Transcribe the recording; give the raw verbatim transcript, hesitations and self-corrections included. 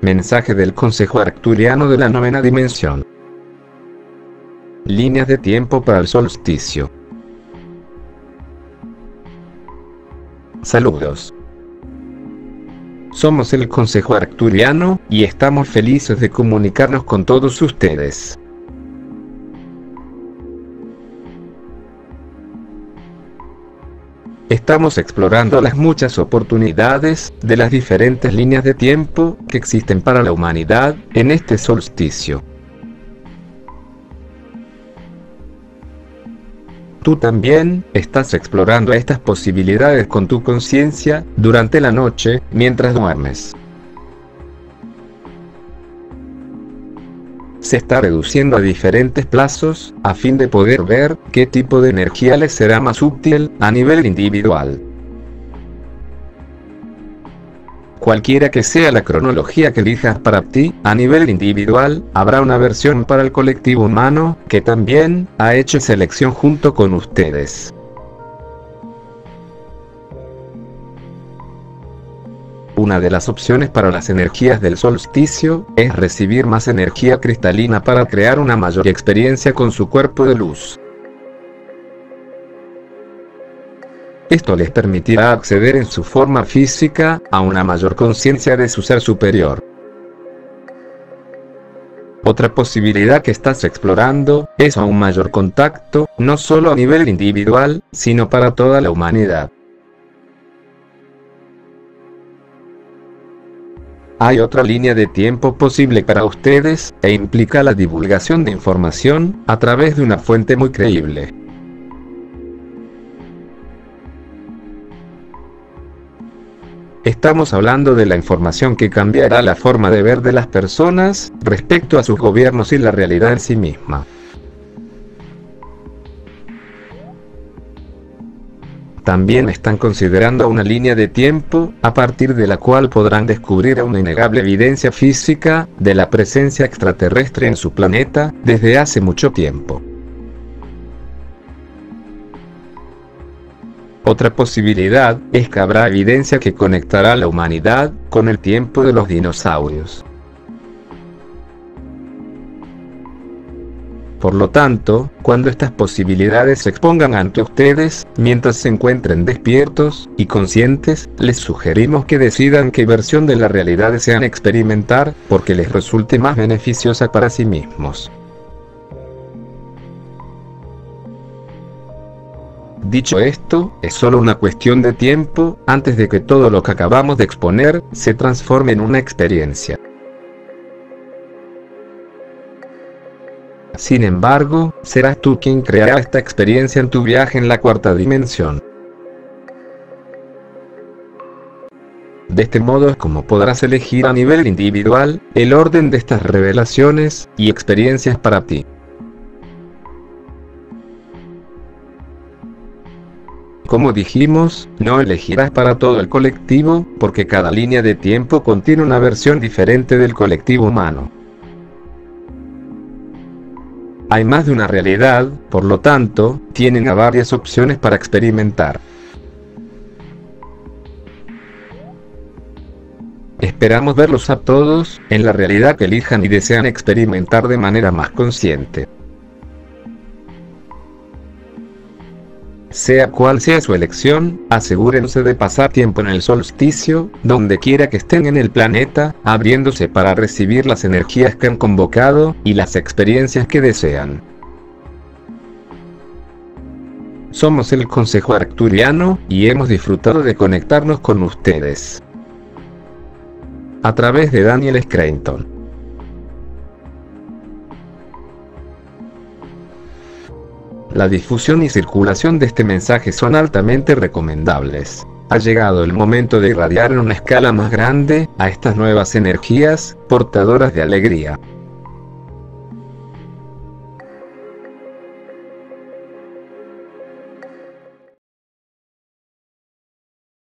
Mensaje del Consejo Arcturiano de la novena dimensión. Líneas de tiempo para el solsticio. Saludos. Somos el Consejo Arcturiano, y estamos felices de comunicarnos con todos ustedes. Estamos explorando las muchas oportunidades de las diferentes líneas de tiempo que existen para la humanidad en este solsticio. Tú también estás explorando estas posibilidades con tu conciencia durante la noche mientras duermes. Se está reduciendo a diferentes plazos, a fin de poder ver qué tipo de energía les será más útil a nivel individual. Cualquiera que sea la cronología que elijas para ti, a nivel individual, habrá una versión para el colectivo humano, que también ha hecho selección junto con ustedes. Una de las opciones para las energías del solsticio es recibir más energía cristalina para crear una mayor experiencia con su cuerpo de luz. Esto les permitirá acceder en su forma física a una mayor conciencia de su ser superior. Otra posibilidad que estás explorando es a un mayor contacto, no solo a nivel individual, sino para toda la humanidad. Hay otra línea de tiempo posible para ustedes, e implica la divulgación de información a través de una fuente muy creíble. Estamos hablando de la información que cambiará la forma de ver de las personas respecto a sus gobiernos y la realidad en sí misma. También están considerando una línea de tiempo, a partir de la cual podrán descubrir una innegable evidencia física de la presencia extraterrestre en su planeta, desde hace mucho tiempo. Otra posibilidad es que habrá evidencia que conectará a la humanidad con el tiempo de los dinosaurios. Por lo tanto, cuando estas posibilidades se expongan ante ustedes, mientras se encuentren despiertos y conscientes, les sugerimos que decidan qué versión de la realidad desean experimentar, porque les resulte más beneficiosa para sí mismos. Dicho esto, es solo una cuestión de tiempo, antes de que todo lo que acabamos de exponer, se transforme en una experiencia. Sin embargo, serás tú quien creará esta experiencia en tu viaje en la cuarta dimensión. De este modo es como podrás elegir a nivel individual el orden de estas revelaciones y experiencias para ti. Como dijimos, no elegirás para todo el colectivo, porque cada línea de tiempo contiene una versión diferente del colectivo humano. Hay más de una realidad, por lo tanto, tienen a varias opciones para experimentar. Esperamos verlos a todos, en la realidad que elijan y desean experimentar de manera más consciente. Sea cual sea su elección, asegúrense de pasar tiempo en el solsticio, donde quiera que estén en el planeta, abriéndose para recibir las energías que han convocado, y las experiencias que desean. Somos el Consejo Arcturiano, y hemos disfrutado de conectarnos con ustedes. A través de Daniel Scranton. La difusión y circulación de este mensaje son altamente recomendables. Ha llegado el momento de irradiar en una escala más grande a estas nuevas energías, portadoras de alegría.